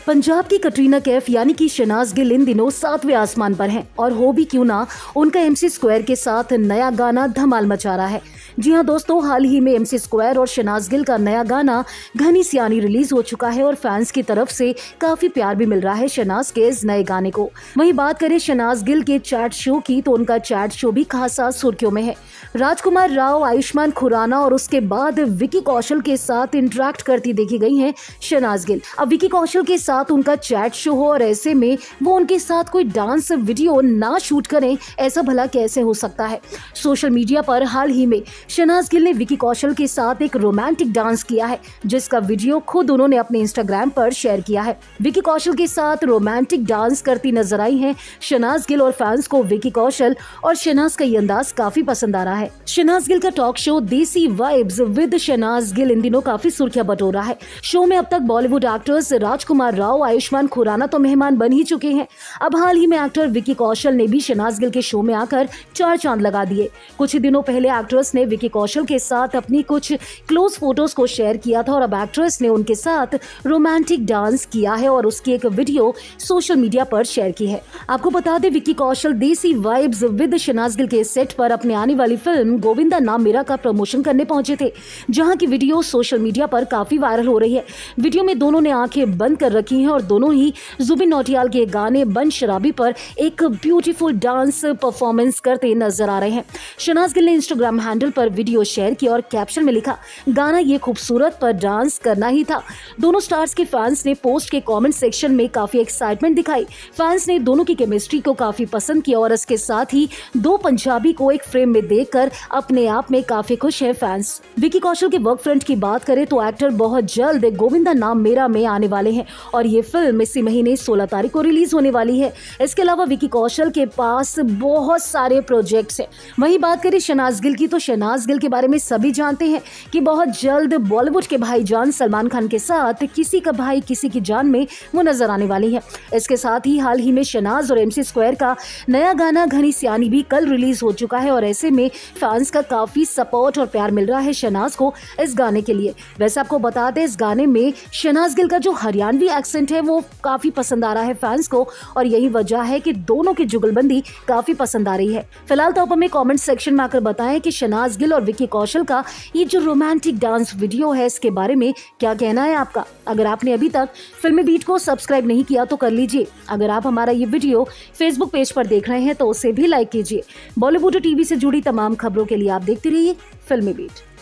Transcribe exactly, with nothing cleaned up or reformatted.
पंजाब की कटरीना कैफ यानी कि शहनाज गिल इन दिनों सातवें आसमान पर हैं और हो भी क्यों ना, उनका एमसी स्क्वायर के साथ नया गाना धमाल मचा रहा है। जी हाँ दोस्तों, हाल ही में एमसी स्क्वायर और शहनाज गिल का नया गाना घनी सियानी रिलीज हो चुका है और फैंस की तरफ से काफी प्यार भी मिल रहा है शहनाज के इस नए गाने को। वहीं बात करें शहनाज गिल के चैट शो की, तो उनका चैट शो भी खासा सुर्खियों में है। राजकुमार राव, आयुष्मान खुराना और उसके बाद विकी कौशल के साथ इंटरेक्ट करती देखी गई हैं शहनाज गिल। अब विकी कौशल के साथ उनका चैट शो हो और ऐसे में वो उनके साथ कोई डांस वीडियो ना शूट करें, ऐसा भला कैसे हो सकता है। सोशल मीडिया पर हाल ही में शहनाज गिल ने विकी कौशल के साथ एक रोमांटिक डांस किया है, जिसका वीडियो खुद उन्होंने अपने इंस्टाग्राम पर शेयर किया है। विकी कौशल के साथ रोमांटिक डांस करती नजर आई हैं शहनाज गिल और फैंस को विकी कौशल और शहनाज का ये अंदाज काफी पसंद आ रहा है। शहनाज गिल का talk show desi vibes with Shehnaaz Gill इन दिनों काफी सुर्खियां बटोर रहा है। शो में अब तक बॉलीवुड एक्टर्स राजकुमार राव, आयुष्मान खुराना तो मेहमान बन ही चुके हैं। अब हाल ही में एक्टर विकी कौशल ने भी शहनाज गिल के शो में आकर चार चांद लगा दिए। कुछ ही दिनों पहले एक्ट्रेस ने विकी कौशल के साथ अपनी कुछ क्लोज फोटोज को शेयर किया था और अब एक्ट्रेस ने उनके साथ रोमांटिक डांस किया है और उसकी एक वीडियो सोशल मीडिया पर शेयर की है। आपको बता दें, विकी कौशल देसी वाइब्स विद शहनाज गिल के सेट पर अपने आने वाली फिल्म गोविंदा नाम मेरा का प्रमोशन करने पहुंचे थे, जहां की वीडियो सोशल मीडिया पर काफी वायरल हो रही है। वीडियो में दोनों ने आंखें बंद कर रखी हैं और दोनों ही जुबिन नौटियाल के गाने बन शराबी पर एक ब्यूटीफुल डांस परफॉर्मेंस करते नजर आ रहे हैं। शहनाज गिल ने इंस्टाग्राम हैंडल पर वीडियो शेयर की और कैप्शन में लिखा, गाना ये खूबसूरत पर डांस करना ही था। दोनों स्टार्स के फैंस ने पोस्ट के कमेंट सेक्शन में काफी एक्साइटमेंट दिखाई। फैंस ने दोनों की केमिस्ट्री को काफी पसंद किया और इसके साथ ही दो पंजाबी को एक फ्रेम में देखकर अपने आप में काफी खुश है फैंस। विकी कौशल के वर्क फ्रंट की बात करें तो एक्टर बहुत जल्द गोविंदा नाम मेरा में आने वाले हैं और ये फिल्म इसी महीने सोलह तारीख को रिलीज होने वाली है। इसके अलावा विकी कौशल के पास बहुत सारे प्रोजेक्ट्स हैं। वहीं बात करें शहनाज गिल की, तो शहनाज गिल के बारे में सभी जानते हैं कि बहुत जल्द बॉलीवुड के भाईजान सलमान खान के साथ किसी का भाई किसी की जान में वो नजर आने वाली है। इसके साथ ही हाल ही में शहनाज और एमसी स्क्वायर का नया गाना घनी सियानी भी कल रिलीज हो चुका है और ऐसे में फैंस का काफी सपोर्ट और प्यार मिल रहा है शहनाज को इस गाने के लिए। वैसे आपको बता दें, इस गाने में शहनाज गिल का जो हरियाणवी एक्सेंट है वो काफी पसंद आ रहा है फैंस को और यही वजह है कि दोनों की जुगलबंदी काफी पसंद आ रही है। फिलहाल तो आप हमें कमेंट सेक्शन में आकर बताएं कि शहनाज गिल और विकी कौशल का ये जो रोमांटिक डांस वीडियो है इसके बारे में क्या कहना है आपका। अगर आपने अभी तक फिल्मी बीट को सब्सक्राइब नहीं किया तो कर लीजिए। अगर आप हमारा ये वीडियो फेसबुक पेज पर देख रहे हैं तो उसे भी लाइक कीजिए। बॉलीवुड टीवी से जुड़ी तमाम खबरों के लिए आप देखते रहिए फिल्मी बीट।